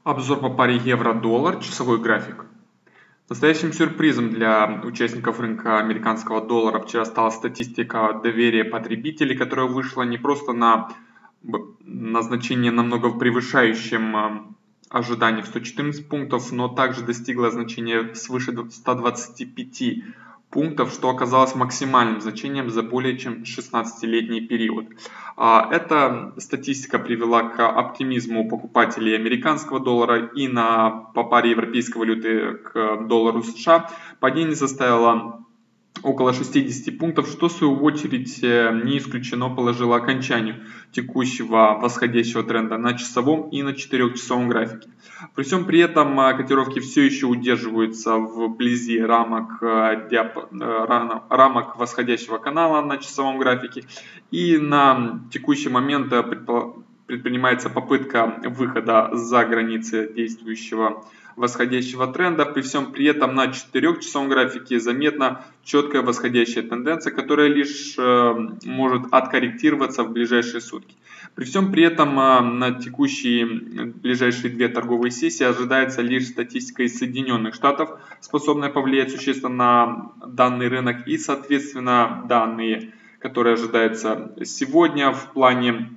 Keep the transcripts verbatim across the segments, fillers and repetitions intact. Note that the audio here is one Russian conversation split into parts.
Обзор по паре евро-доллар, часовой график. Настоящим сюрпризом для участников рынка американского доллара вчера стала статистика доверия потребителей, которая вышла не просто на, на значение намного превышающем ожидания в сто четырнадцать пунктов, но также достигла значения свыше ста двадцати пяти пунктов, что оказалось максимальным значением за более чем шестнадцатилетний период. Эта статистика привела к оптимизму покупателей американского доллара и на, по паре европейской валюты к доллару США. Падение составило около шестидесяти пунктов, что в свою очередь не исключено положило окончанию текущего восходящего тренда на часовом и на четырехчасовом графике. При всем при этом котировки все еще удерживаются вблизи рамок, рамок восходящего канала на часовом графике, и на текущий момент предпринимается попытка выхода за границы действующего восходящего тренда. При всем при этом на четырехчасовом графике заметна четкая восходящая тенденция, которая лишь э, может откорректироваться в ближайшие сутки. При всем при этом э, на текущие ближайшие две торговые сессии ожидается лишь статистика из Соединенных Штатов, способная повлиять существенно на данный рынок, и соответственно данные, которые ожидаются сегодня в плане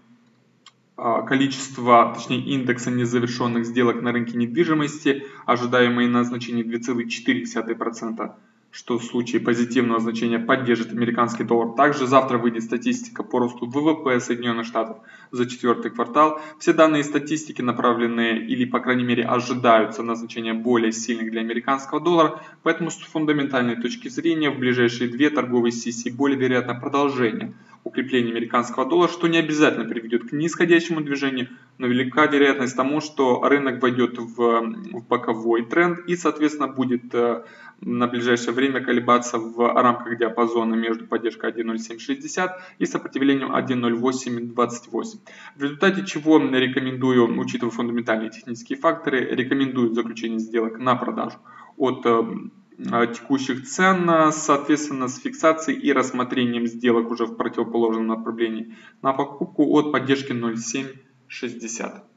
количество, точнее индекса незавершенных сделок на рынке недвижимости, ожидаемые на значении две целых четыре десятых процента, что в случае позитивного значения поддержит американский доллар. Также завтра выйдет статистика по росту ВВП Соединенных Штатов за четвертый квартал. Все данные статистики направлены или, по крайней мере, ожидаются на значение более сильных для американского доллара, поэтому с фундаментальной точки зрения в ближайшие две торговые сессии более вероятно продолжение укрепления американского доллара, что не обязательно приведет к нисходящему движению, но велика вероятность тому, что рынок войдет в, в боковой тренд и, соответственно, будет э, на ближайшее время колебаться в рамках диапазона между поддержкой один ноль семь шестьдесят и сопротивлением один ноль восемь двадцать восемь. В результате чего рекомендую, учитывая фундаментальные технические факторы, рекомендую заключение сделок на продажу от э, текущих цен, соответственно, с фиксацией и рассмотрением сделок уже в противоположном направлении на покупку от поддержки ноль семь шестьдесят.